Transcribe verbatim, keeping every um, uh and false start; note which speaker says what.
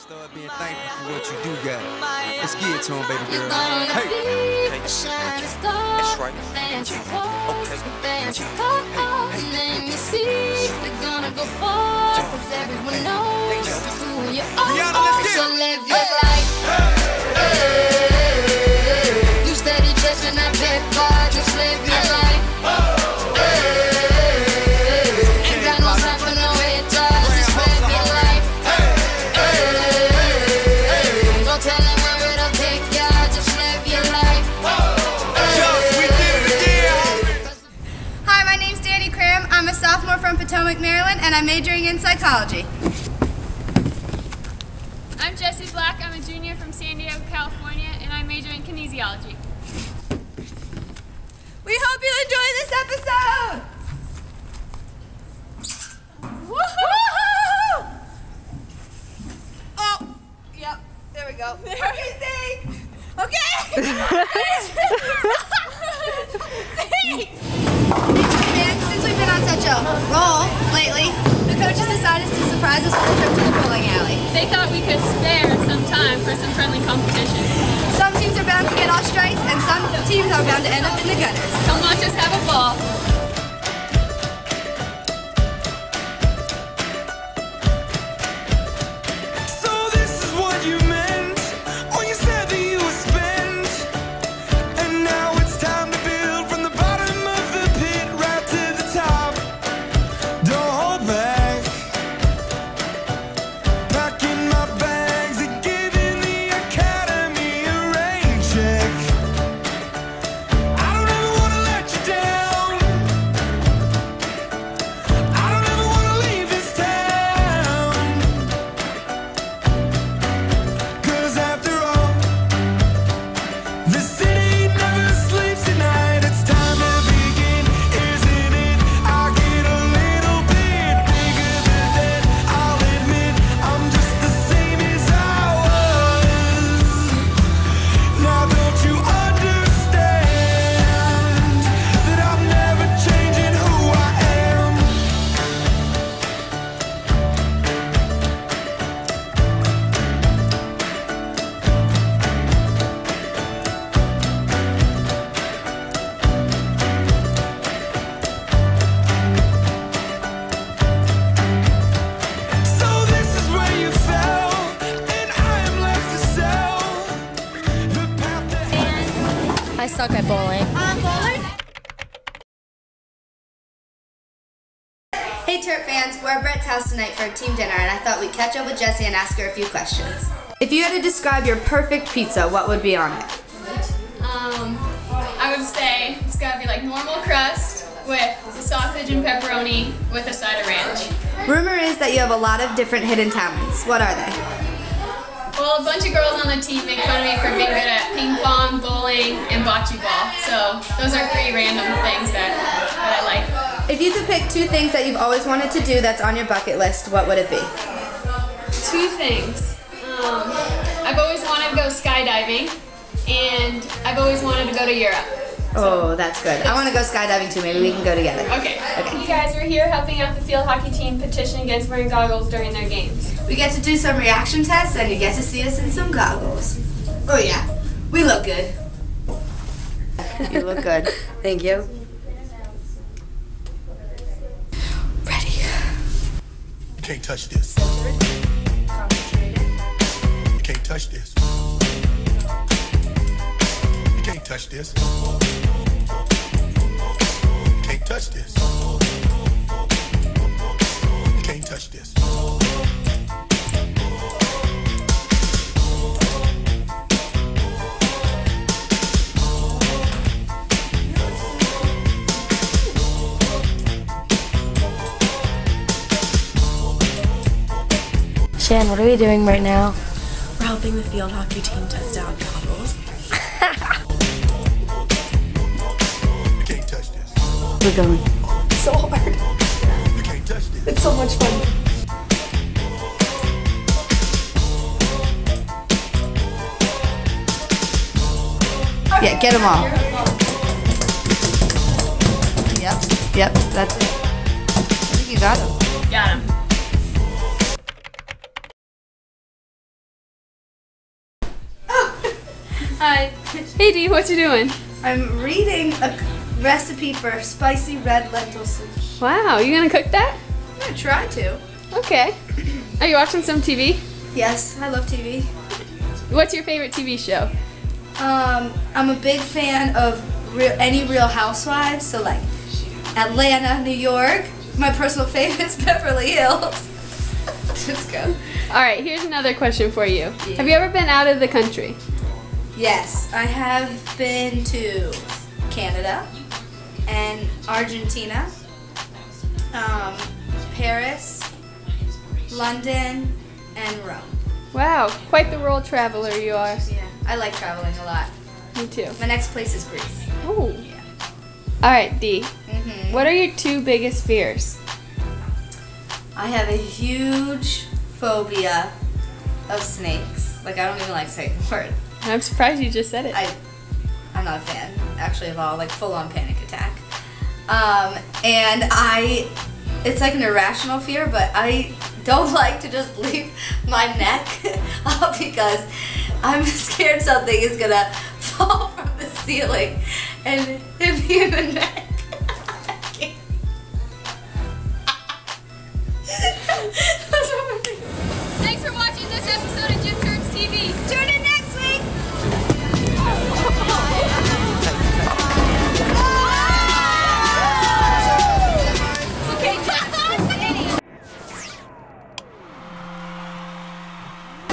Speaker 1: Start being thankful for what you do got. Let's get it to him, baby girl. Hey,
Speaker 2: hey, that's right. Okay. Let me see. We're gonna go far, cause everyone knows who you are. So live your life. You steady chasing that big bar, just live your life. Ain't got no time for no haters, just live your life. Don't tell them where it'll take ya, just live your life.
Speaker 3: Hi, my name's Danny Cram. I'm a sophomore from Potomac, Maryland, and I'm majoring in psychology.
Speaker 4: I'm Jessie Black. I'm a junior from San Diego, California, and I'm majoring in kinesiology.
Speaker 3: We hope you enjoy this episode! Woohoo! Oh, yep, there we go. Okay, okay! And since we've been on such a roll lately, the coaches decided to surprise us with a trip to the bowling alley.
Speaker 4: They thought we could spare some time for some friendly competition.
Speaker 3: Some teams are bound to get all strikes, and some teams are bound to end up in the gutters.
Speaker 4: Come on, just have a ball.
Speaker 5: So this is what you meant when you said that you would spend. And now it's time to build from the bottom of the pit right to the top. Don't hold back. Packing my bags and giving the academy a rain check. I don't ever want to let you down. I don't ever want to leave this town. 'Cause after all, the city never sleeps at night. It's time to begin, isn't it? I get a little bit bigger than that. I'll admit I'm just the same as I was. Now don't you understand that I'm never changing who I am? So this is where you fell, and I am left to sell the path that
Speaker 6: I suck at bowling.
Speaker 3: Um, bowling? Hey Terp fans, we're at Brett's house tonight for a team dinner, and I thought we'd catch up with Jessie and ask her a few questions. If you had to describe your perfect pizza, what would be on it?
Speaker 4: Um, I would say it's gotta be like normal crust with the sausage and pepperoni with a side of ranch.
Speaker 3: Rumor is that you have a lot of different hidden talents. What are they?
Speaker 4: Well, a bunch of girls on the team make fun of me for being good at ping pong, bowling, and bocce ball. So those are three random things that, that I like.
Speaker 3: If you could pick two things that you've always wanted to do that's on your bucket list, what would it be?
Speaker 4: Two things. Um, I've always wanted to go skydiving, and I've always wanted to go to Europe.
Speaker 3: Oh, that's good. I want to go skydiving too. Maybe we can go together.
Speaker 4: Okay.
Speaker 3: Okay.
Speaker 4: You guys were here helping out the field hockey team petition against wearing goggles during their games.
Speaker 3: We get to do some reaction tests, and you get to see us in some goggles. Oh yeah, we look good. You look good.
Speaker 6: Thank you.
Speaker 3: Ready.
Speaker 5: You can't touch this. You can't touch this. You can't touch this. You can't touch this. You can't touch this.
Speaker 6: Shan, what are we doing right now?
Speaker 7: We're helping the field hockey team test out goggles.
Speaker 5: You can't touch this.
Speaker 6: We're going.
Speaker 7: It's so hard.
Speaker 5: You can't touch this.
Speaker 7: It's so much fun.
Speaker 3: Yeah, get them all. Yep, yep, that's it. I think you got them.
Speaker 4: Got him.
Speaker 3: Hi.
Speaker 4: Hey Dee, what you doing?
Speaker 3: I'm reading a recipe for spicy red lentil soup.
Speaker 4: Wow, you gonna cook that?
Speaker 3: I'm gonna try to.
Speaker 4: Okay. Are you watching some T V?
Speaker 3: Yes, I love T V.
Speaker 4: What's your favorite T V show?
Speaker 3: Um, I'm a big fan of real, any Real Housewives, so like Atlanta, New York. My personal favorite is Beverly Hills. Just go.
Speaker 4: All right, here's another question for you. Have you ever been out of the country?
Speaker 3: Yes, I have been to Canada and Argentina, um, Paris, London, and Rome.
Speaker 4: Wow, quite the world traveler you are.
Speaker 3: Yeah, I like traveling a lot.
Speaker 4: Me too.
Speaker 3: My next place is Greece.
Speaker 4: Oh.
Speaker 3: Yeah.
Speaker 4: All right, Dee.
Speaker 3: Mm-hmm.
Speaker 4: What are your two biggest fears?
Speaker 3: I have a huge phobia of snakes. Like, I don't even like saying the word.
Speaker 4: I'm surprised you just said it.
Speaker 3: I, I'm not a fan, actually, of all, like, full-on panic attack. Um, and I, it's like an irrational fear, but I don't like to just leave my neck up because I'm scared something is gonna fall from the ceiling and hit me in the neck.